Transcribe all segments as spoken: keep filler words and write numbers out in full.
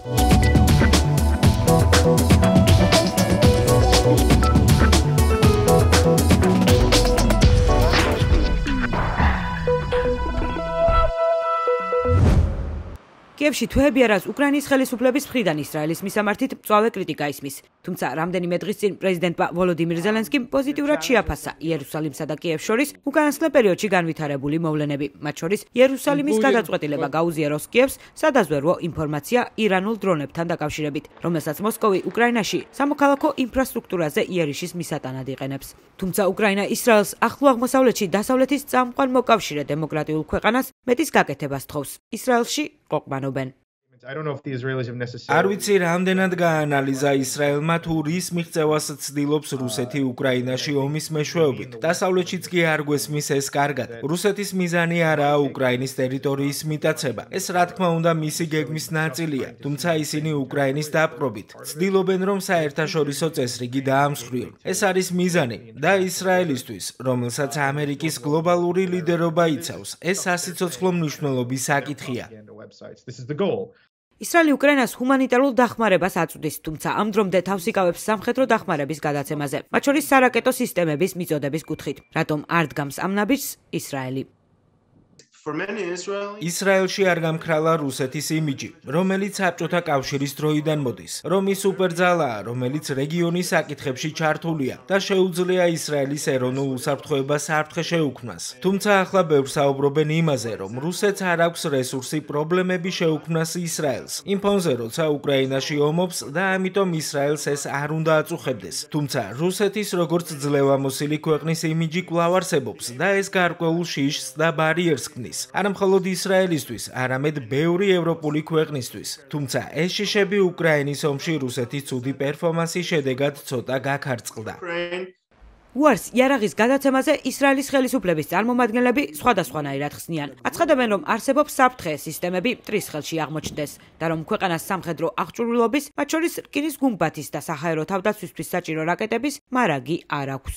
კიევში თვეები არას უკრაინის ხელისუფლების მხრიდან ისრაელის მისამართით მწვავე კრიტიკა ისმის. თუმცა რამდენიმე დღის წინ პრეზიდენტმა ვოლოდიმირ ზელენსკიმ პოზიტიურად შეაფასა იერუსალიმსა და კიევს შორის უკანასკნელ პერიოდში განვითარებული მოვლენები. მათ შორის იერუსალიმის გადაწყვეტილება გაუზიაროს კიევს სადაზვერვო ინფორმაცია ირანულ დრონებთან დაკავშირებით, რომელსაც მოსკოვი უკრაინაში სამოქალაქო ინფრასტრუქტურაზე იერიშის მისატანად იყენებს. თუმცა უკრაინა ისრაელს ახლო აღმოსავლეთში დასავლეთის წამყვან მოკავშირე დემოკრატიულ ქვეყანას მეტის გაკეთებას თხოვს. ისრაელში ყოფნაობენ. არ ვიცი რამდენად გაანალიზა ისრაელმა თუ რის მიღწევას ცდილობს რუსეთი უკრაინაში ომის მეშვეობით. დასავლეთშიც კი არ გვესმის ეს კარგად. რუსეთის მიზანი არაა უკრაინის ტერიტორიის მიტაცება. ეს რა თქმა უნდა მისი გეგმის ნაწილია, თუმცა ისინი უკრაინის დაპყრობით ცდილობენ რომ საერთაშორისო წესრიგი დაამსხვრიონ. ეს არის მიზანი და ისრაელისთვის, რომელსაც ამერიკის გლობალური ლიდერობა იცავს. ეს სასიცოცხლო მნიშვნელობის საკითხია. ისრაელი უკრაინას ჰუმანიტარულ დახმარებას აწვდის, თუმცა ამ დრომდე თავს იკავებს სამხედრო დახმარების გადაცემაზე, მათ შორის სარაკეტო სისტემების მიწოდების კუთხით. რატომ არ დგამს ამ ნაბიჯს ისრაელი? ისრაელში არ გამქრალა რუსეთის იმიჯი, რომელიც საბჭოთა კავშირის დროიდან მოდის. რომ ის სუპერძალაა, რომელიც რეგიონის საკითხებში ჩართულია და შეუძლია ისრაელის ეროვნულ უსაფრთხოებას საფრთხე შეუქმნას. თუმცა ახლა ბევრს საუბრობენ იმაზე, რომ რუსეთს არ აქვს რესურსი პრობლემები შეუქმნას ისრაელს. იმ ფონზე, როცა უკრაინაში ომობს და ამიტომ ისრაელს ეს არ უნდა აწუხებდეს. თუმცა რუსეთის როგორც ძლევამოსილი ქვეყნის იმიჯი კვლავ არსებობს და ეს გარკვეულ შიშს და ბარიერს ქმნის. არა მხოლოდ ისრაელისთვის, არამედ ბევრი ევროპული ქვეყნისთვის. თუმცა ეს შიშები უკრაინის ომში რუსეთის ცუდი პერფორმანსის შედეგად ცოტა გაქარწყლდა. უარს იარაღის გადაცემაზე ისრაელის ხელისუფლების წარმომადგენლები სხვადასხვანაირად ხსნიან. აცხადებენ, რომ არსებობს საფრთხე სისტემები მტრის ხელში აღმოჩნდეს და რომ ქვეყანას სამხედრო აღჭურვილობის, მათ შორის რკინის გუმბათის და საჰაერო თავდაცვისთვის საჭირო რაკეტების მარაგი არ აქვს.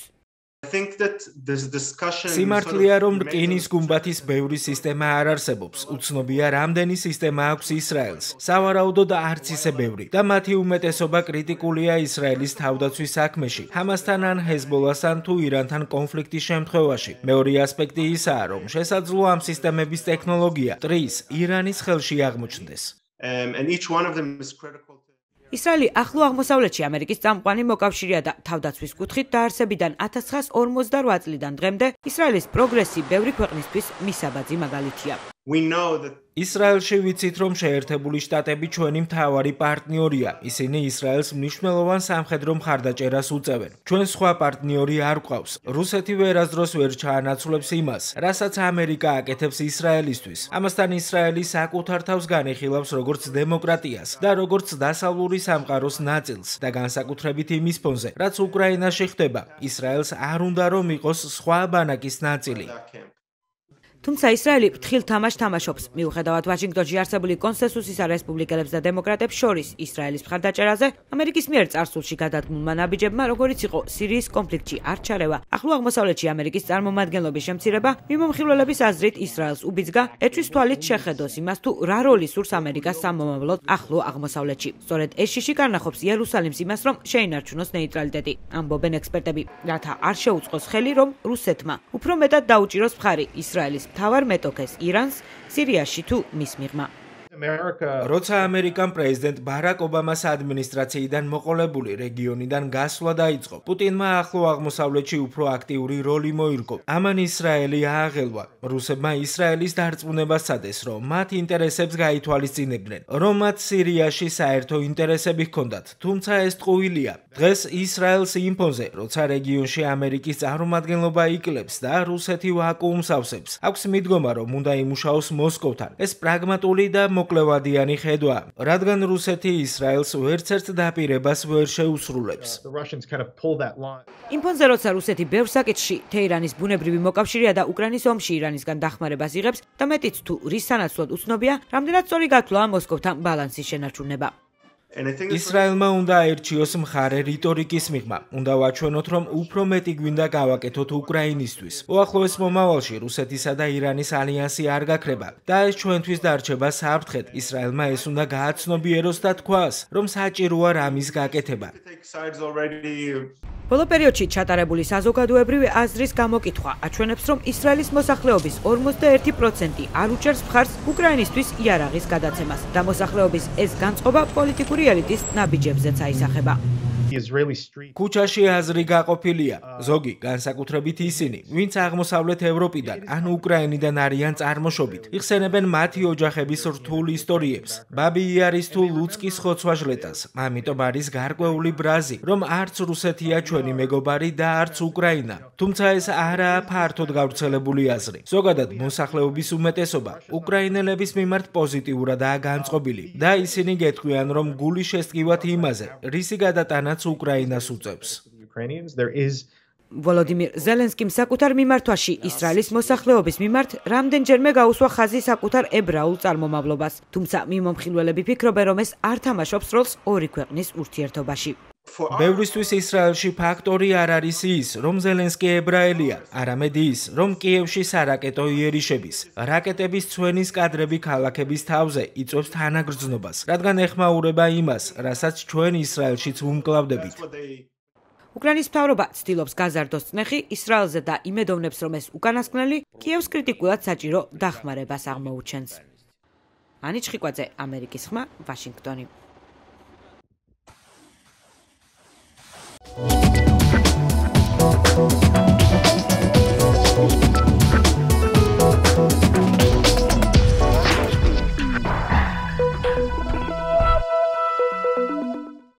სიმართლეა, რომ რკინის გუმბათის ბევრი სისტემა არ არსებობს. უცნობია, რამდენი სისტემა აქვს ისრაელს. სავარაუდოდ არც ისე ბევრი და მათი უმეტესობა კრიტიკულია ისრაელის თავდაცვის საქმეში, ჰამასთან ან ჰეზბოლასთან თუ ირანთან კონფლიქტის შემთხვევაში. მეორე ასპექტი ისაა, რომ შესაძლოა ამ სისტემების ტექნოლოგია მტრის ირანის ხელში აღმოჩნდეს. ისრაელი ახლო აღმოსავლეთში ამერიკის წამყვანი მოკავშირეა და თავდაცვის კუთხით დაარსებიდან ათას ცხრაას ორმოცდაოთხ წლიდან დღემდე ისრაელის პროგრესი ბევრი ქვეყნისთვის მისაბაძი მაგალითია. ისრაელში ვიცით, რომ შეერთებული შტატები ჩვენი მთავარი პარტნიორია. ისინი ისრაელს მნიშვნელოვან სამხედრო მხარდაჭერას უწევენ. ჩვენ სხვა პარტნიორი არ გვყავს. რუსეთი ვერასდროს ვერ ჩაანაცვლებს იმას, რასაც ამერიკა აკეთებს ისრაელისთვის. ამასთან ისრაელი საკუთარ თავს განიხილავს როგორც დემოკრატიას და როგორც დასავლური სამყაროს ნაწილს და განსაკუთრებით იმის ფონზე, რაც უკრაინაში ხდება. ისრაელს არ უნდა რომ იყოს სხვა ბანაკის ნაწილი. თუმცა ისრაელი ფრთხილ თამაშს თამაშობს. მიუხედავად ვაშინგტონში არსებული კონსენსუსისა რესპუბლიკელებს და დემოკრატებს შორის ისრაელის მხარდაჭერაზე, ამერიკის მიერ წარსულში გადადგმულმა ნაბიჯებმა, როგორც იყო სირიის კონფლიქტში არ ჩარევა, ახლო აღმოსავლეთში ამერიკის წარმომადგენლობის შემცირება, მიმომხილველების აზრით ისრაელს უბიძგა ეჭვის თვალით შეხედოს იმას, თუ რა როლი სურს ამერიკას სამომავლოდ ახლო აღმოსავლეთში. სწორედ ეს შიში განახობს იერუსალიმს იმას, რომ შეინარჩუნოს ნეიტრალიტეტი. ამბობენ ექსპერტები, რათა არ შეუწყოს ხელი, რომ რუსეთმა უფრო მეტად დაუჭიროს მხარი ისრაელის მთავარ მეტოქეს ირანს სირიაში თუ მის მიღმა. როცა ამერიკამ პრეზიდენტ ბარაკ ობამას ადმინისტრაციიდან მოყოლებული რეგიონიდან გასვლა დაიწყო, პუტინმა ახლო აღმოსავლეთში უფრო აქტიური როლი მოირგო. ამან ისრაელი ააღელვა. რუსებმა ისრაელის დარწმუნებას სცადეს, რომ მათ ინტერესებს გაითვალისწინებდნენ, რომ მათ სირიაში საერთო ინტერესები ჰქონდათ, თუმცა ეს ტყუილია. დღეს ისრაელს იმ ფონზე, როცა რეგიონში ამერიკის წარმომადგენლობა იკლებს და რუსეთი ვაკუუმს ავსებს, აქვს მიდგომა, რომ უნდა იმუშაოს მოსკოვთან. ეს პრაგმატული და მოკლევადიანი ხედვა, რადგან რუსეთი ისრაელს ვერცერთ დაპირებას ვერ შეუსრულებს. იმ ფონზე, როცა რუსეთი ბევრ საკითხში თეირანის ბუნებრივი მოკავშირეა და უკრაინის ომში ირანისგან დახმარებას იღებს და მეტიც თუ რის სანაცვლოდ უცნობია, რამდენად სწორი გათვლაა მოსკოვთან ბალანსის შენარჩუნება. ისრაელმა უნდა აერჩიოს მხარე რიტორიკის მიღმა. უნდა ვაჩვენოთ, რომ უფრო მეტი გვინდა გავაკეთოთ უკრაინისთვის. უახლოეს მომავალში რუსეთისა და ირანის ალიანსი არ გაქრება და ეს ჩვენთვის დარჩება საფრთხედ. ისრაელმა ეს უნდა გააცნობიეროს და თქვას, რომ საჭიროა რამის გაკეთება. ბოლო პერიოდში ჩატარებული საზოგადოებრივი აზრის გამოკითხვა აჩვენებს, რომ ისრაელის მოსახლეობის ორმოცდაერთი პროცენტი არ უჭერს მხარს უკრაინისთვის იარაღის გადაცემას და მოსახლეობის ეს განწყობა პოლიტიკური ელიტის ნაბიჯებზეც აისახება. ქუჩაში აზრი გაყოფილია. ზოგი, განსაკუთრებით ისინი, ვინც აღმოსავლეთ ევროპიდან ან უკრაინიდან არიან წარმოშობით, იხსენებენ მათი ოჯახების რთულ ისტორიებს. ბაბი იარის თუ ლუცკის ხოცვა-ჟლეტას. ამიტომ არის გარკვეული ბრაზი, რომ არც რუსეთია ჩვენი მეგობარი და არც უკრაინა. თუმცა ეს არაა ფართოდ გავრცელებული აზრი. ზოგადად, მოსახლეობის უმეტესობა უკრაინელების მიმართ პოზიტიურადაა განწყობილი და ისინი გეტყვიან, რომ გული შესტკივათ იმაზე, რისი გადატანაც უკრაინას უწევს. ვოლოდიმირ ზელენსკიმ საკუთარ მიმართვაში ისრაელის მოსახლეობის მიმართ რამდენჯერმე გაუსვა ხაზი საკუთარ ებრაულ წარმომავლობას, თუმცა მიმომხილველები ფიქრობენ, რომ ეს არ თამაშობს როლს ორი ქვეყნის ურთიერთობაში. ბევრისთვის ისრაელში ფაქტორი არ არის ის, რომ ზელენსკი ებრაელია, არამედ ის, რომ კიევში სარაკეტო იერიშების, რაკეტების ცვენის კადრები ქალაქების თავზე იწვევს თანაგრძნობას, რადგან ეხმაურება იმას, რასაც ჩვენ ისრაელშიც ვუმკლავდებით. უკრაინის მთავრობა ცდილობს გაზარდოს წნეხი ისრაელზე და იმედოვნებს, რომ ეს უკანასკნელი კიევს კრიტიკულად საჭირო დახმარებას აღმოუჩენს. ანი ჩხიკვაძე, ამერიკის ხმა, ვაშინგტონი.